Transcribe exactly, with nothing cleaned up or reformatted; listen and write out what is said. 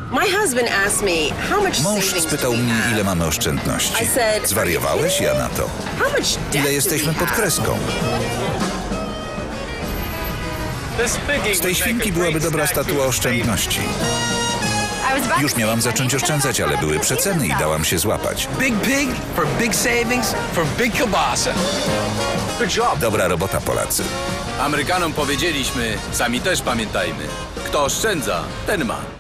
Mąż spytał mnie, ile mamy oszczędności. Zwariowałeś? Ja na to. Ile jesteśmy pod kreską? Z tej świnki byłaby dobra statua oszczędności. Już miałam zacząć oszczędzać, ale były przeceny i dałam się złapać. Dobra robota, Polacy. Amerykanom powiedzieliśmy, sami też pamiętajmy. Kto oszczędza, ten ma.